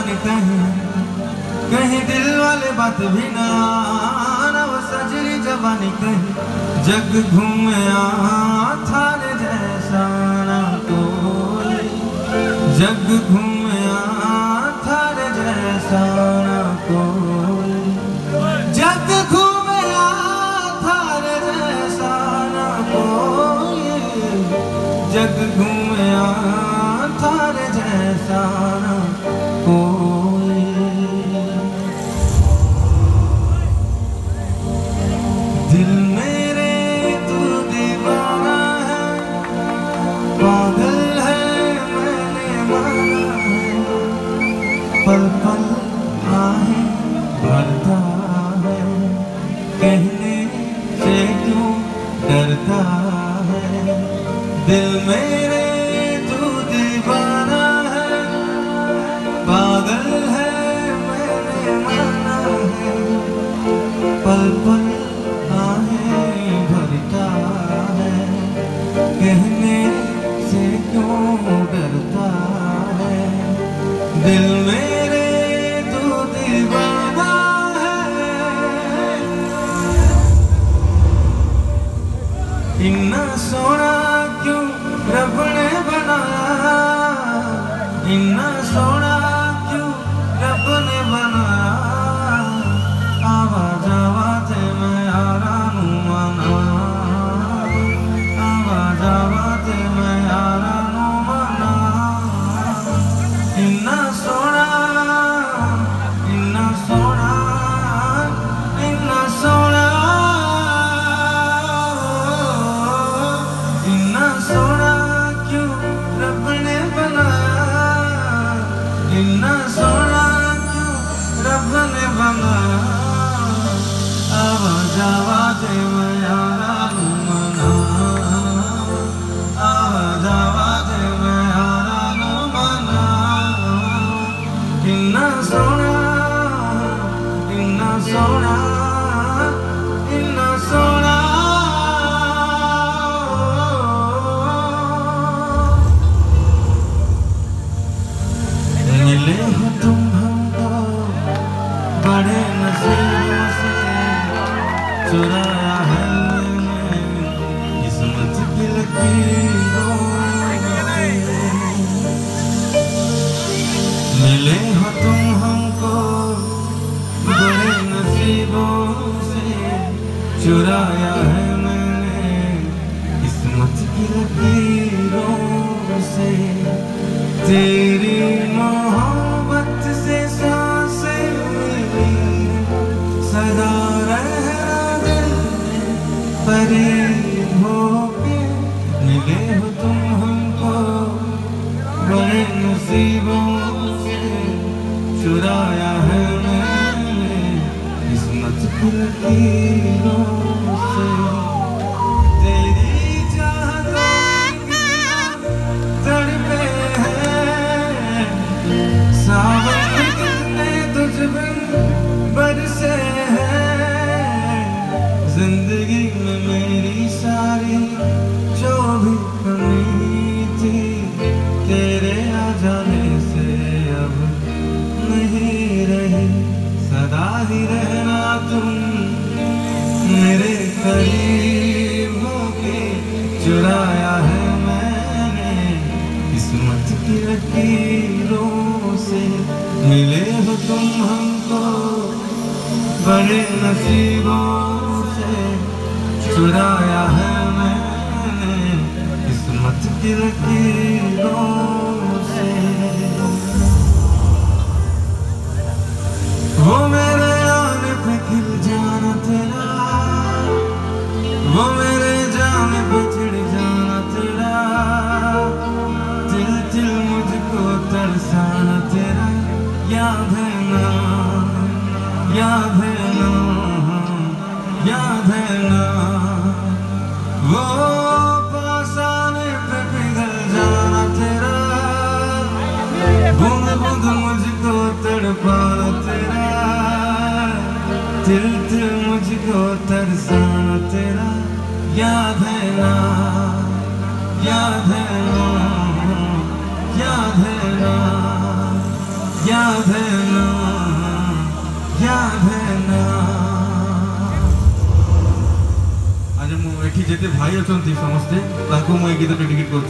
जवानी कहीं कहीं दिल वाले बात भी ना वो सजरी जवानी कहीं जग घूमया थारे जैसा ना कोई जग घूमया थारे जैसा ना कोई जग घूमया थारे जैसा ना कोई जग घूमया थारे जैसा ना कोई दिल मेरे तू दीवाना है पागल है मैंने माना है पल पल आहे भरता है कहने से क्यों डरता है दिल मेरे तू दीवाना है पागल है मैंने माना है पल पल आहे भरता है कहने से क्यों डरता है दिल मेरे तू दीवाना है इन्ना सोना क्यों रब ने बनाया इन्ना सोना क्यों रब ने बनाया आवाज आवाज मैं यारा नू मना आवाज आवाज मैं यारा नू मना इन्ना सोना इन्ना सोना इन्ना सोना इन्ना सोना क्यों रब ने बनाया इन्ना सोना क्यों रब ने बनाया आवाज आवाज मैं यारा नू मना आवाज आवाज मैं यारा नू मना इन्ना सोना इन्ना सोना इन्ना सोना मिले हो तुम हमको बड़े नसीबों से चुराया है मैंने किस्मत की लकीरों से मिले हो तुम हमको बड़े नसीबों से चुराया है मैंने किस्मत की लकीरों से तेरी मोहब्बत से सांसें मिली सदा रहना दिल में करीब होके मिले हो तुम हमको बड़े नसीबों से चुराया है मैंने किस्मत की लकीरों से तेरी तड़पे हैं सावन कितने तुझ बिन बरसे हैं जिंदगी में मेरी सारी जो भी कमी थी तेरे आ जाने से अब नहीं रही सदा ही रहना तुम मेरे करीब होके चुराया है किस्मत की लकीरों से मिले हो तुम हमको बड़े नसीबों से चुराया है मैंने किस्मत की लकीरों से वो मेरे आने पे खिल जाना तेरा वो मेरे जाने पे चिढ़ जाना तेरा दिल दिल मुझको तरसाना तेरा याद है ना याद है ना याद है ना वो पास आने पे पिघल जाना तेरा बूंद बूंद मुझको तड़पाना तेरा दिल दिल मुझको तरसाना तेरा याद है ना याद है ना याद है ना याद है ना, याद है ना। आज मुझे जेते भाई अच्छा समस्ते मुझे गीत डेडिकेट कर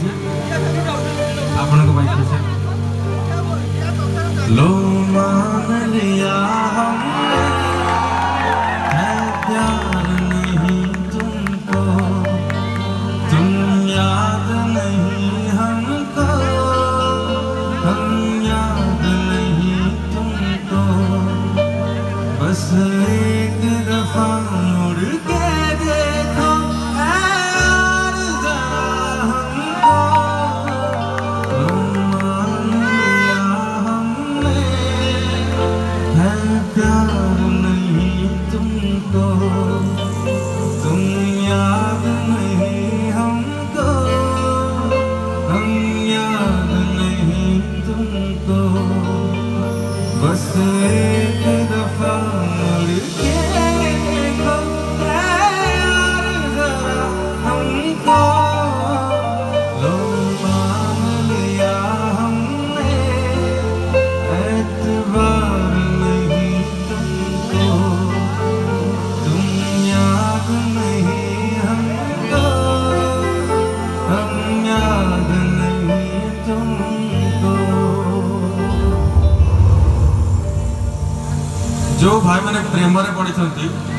लो मान लिया हमने है प्यार नहीं तुमको, तुम याद नहीं हमको, हम याद नहीं तुमको। बस एक दफा मुड़ के देखो यार जरा हमको। लो मान लिया हमने है प्यार नहीं तुमको, तुम याद नहीं हमको, हम याद नहीं तुमको। बस एक दफा मुड़ के देखो यार जरा हमको। लो मान लिया हमने एतबार नहीं तुमको, तुम याद नहीं हमको, हम याद नहीं तुमको। जो भाई मैंने प्रेम पढ़ी